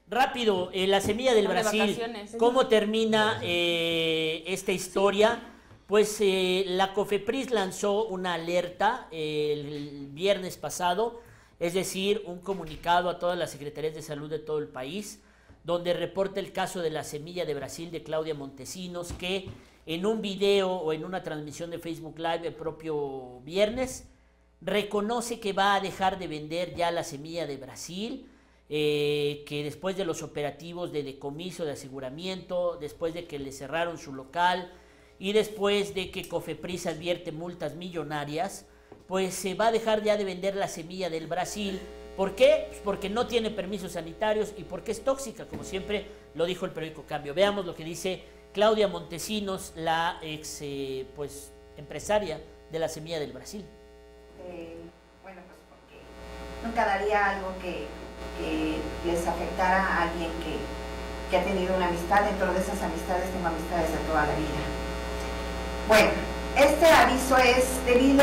Rápido, la semilla del Brasil, ¿cómo termina esta historia? Pues la COFEPRIS lanzó una alerta el viernes pasado, es decir, un comunicado a todas las secretarías de salud de todo el país, donde reporta el caso de la semilla de Brasil de Claudia Montesinos, que en un video o en una transmisión de Facebook Live el propio viernes reconoce que va a dejar de vender ya la semilla de Brasil, que después de los operativos de decomiso, de aseguramiento, después de que le cerraron su local y después de que COFEPRIS advierte multas millonarias, pues se va a dejar ya de vender la semilla del Brasil. ¿Por qué? Pues porque no tiene permisos sanitarios y porque es tóxica, como siempre lo dijo el periódico Cambio. Veamos lo que dice Claudia Montesinos, la ex pues empresaria de la semilla del Brasil. Bueno, pues porque nunca daría algo que les afectara a alguien que ha tenido una amistad. Dentro de esas amistades tengo amistades de toda la vida. Bueno, este aviso es debido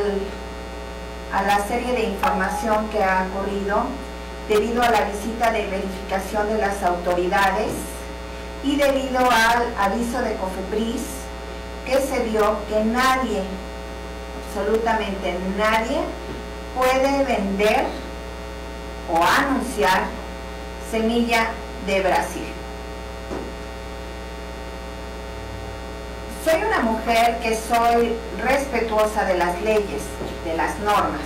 a la serie de información que ha ocurrido, debido a la visita de verificación de las autoridades y debido al aviso de COFEPRIS que se dio que nadie, absolutamente nadie, puede vender o anunciar semilla de Brasil. Soy una mujer que soy respetuosa de las leyes, de las normas.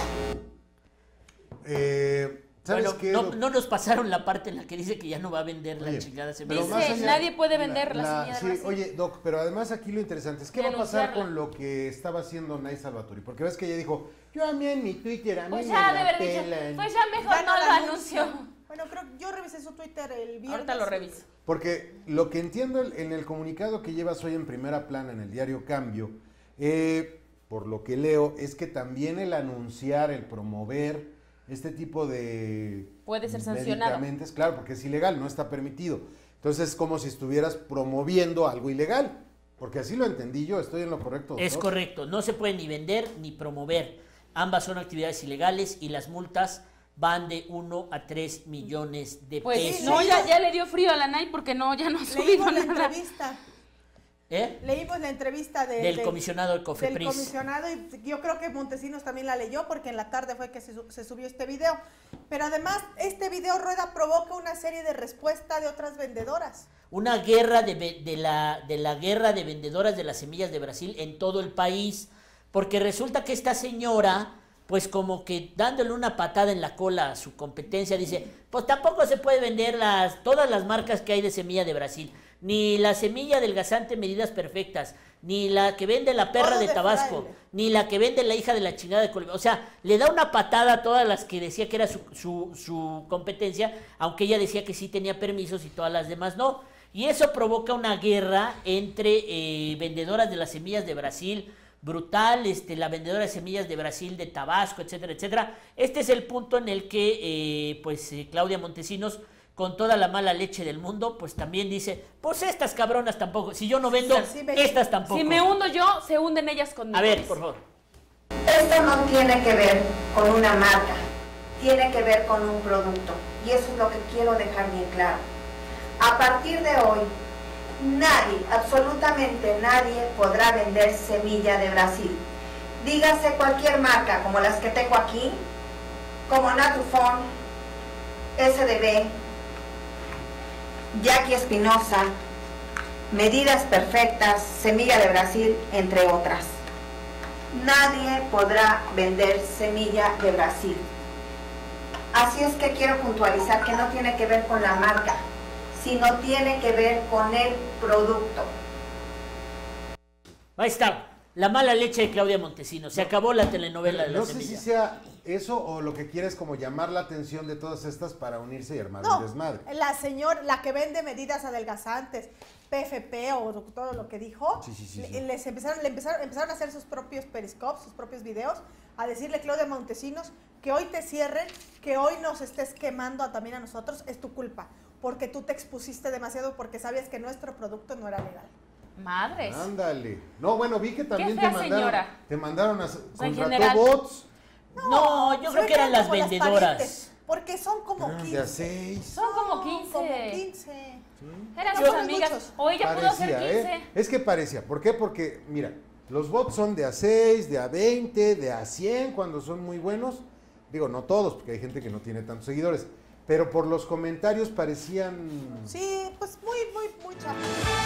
¿Sabes bueno, qué? No nos pasaron la parte en la que dice que ya no va a vender la chingada semilla. Dice, nadie puede vender la semilla de Brasil. Oye, Doc, pero además aquí lo interesante es qué va a pasar con lo que estaba haciendo Nay Salvatore, porque ves que ella dijo, yo a mí en mi Twitter, a mí pues me ya, la de verdad, pelan. pues ya mejor no lo anunció. Bueno, creo que yo revisé su Twitter el viernes. Ahorita lo reviso. Porque lo que entiendo en el comunicado que llevas hoy en primera plana en el diario Cambio, por lo que leo, es que también el anunciar, el promover este tipo de puede ser sancionado. Medicamentos, claro, porque es ilegal, no está permitido. Entonces es como si estuvieras promoviendo algo ilegal, porque así lo entendí yo, ¿estoy en lo correcto, doctor? Es correcto, no se puede ni vender ni promover. Ambas son actividades ilegales y las multas van de 1 a 3 millones de pues pesos. No, ya le dio frío a la Nay porque ya no ha subido la nada. Entrevista. Leímos la entrevista del comisionado del COFEPRIS. Del comisionado, y yo creo que Montesinos también la leyó porque en la tarde fue que se subió este video. Pero además, este video, Rueda, provoca una serie de respuestas de otras vendedoras. Una guerra de la guerra de vendedoras de las semillas de Brasil en todo el país, porque resulta que esta señora, pues como que dándole una patada en la cola a su competencia, dice, pues tampoco se puede vender todas las marcas que hay de semilla de Brasil, ni la semilla adelgazante medidas perfectas, ni la que vende la perra de Tabasco, ni la que vende la hija de la chingada de Colombia. O sea, le da una patada a todas las que decía que era su competencia, aunque ella decía que sí tenía permisos y todas las demás no. Y eso provoca una guerra entre vendedoras de las semillas de Brasil, brutal, la vendedora de semillas de Brasil, de Tabasco, etcétera, etcétera. Este es el punto en el que Claudia Montesinos, con toda la mala leche del mundo, pues también dice, pues estas cabronas tampoco, si yo no vendo, estas tampoco. Si me hundo yo, se hunden ellas conmigo. A ver, por favor. Esto no tiene que ver con una marca, tiene que ver con un producto, y eso es lo que quiero dejar bien claro. A partir de hoy, nadie, absolutamente nadie, podrá vender semilla de Brasil. Dígase cualquier marca, como las que tengo aquí, como Natufon, SDB, Jackie Espinosa, Medidas Perfectas, Semilla de Brasil, entre otras. Nadie podrá vender semilla de Brasil. Así es que quiero puntualizar que no tiene que ver con la marca, sino tiene que ver con el producto. Ahí está, la mala leche de Claudia Montesinos. Se acabó la telenovela de la semilla. No sé si sea eso o lo que quiere es como llamar la atención de todas estas para unirse y armar un desmadre. La que vende medidas adelgazantes, PFP o todo lo que dijo, empezaron a hacer sus propios periscopes, sus propios videos, a decirle, Claudia Montesinos, que hoy te cierren, que hoy nos estés quemando también a nosotros, es tu culpa, porque tú te expusiste demasiado porque sabías que nuestro producto no era legal. Madres. Ándale. No, bueno, vi que también te mandaron a... O sea, contrató bots. No, yo creo que eran las vendedoras. Porque son como 15. De a 6. Son como 15. Como 15. Eran No sus son amigas. muchos. O ella pudo ser 15. Es que parecía. ¿Por qué? Porque, mira, los bots son de a 6, de a 20, de a 100 cuando son muy buenos. Digo, no todos, porque hay gente que no tiene tantos seguidores. Pero por los comentarios parecían... Sí, pues muy chapos.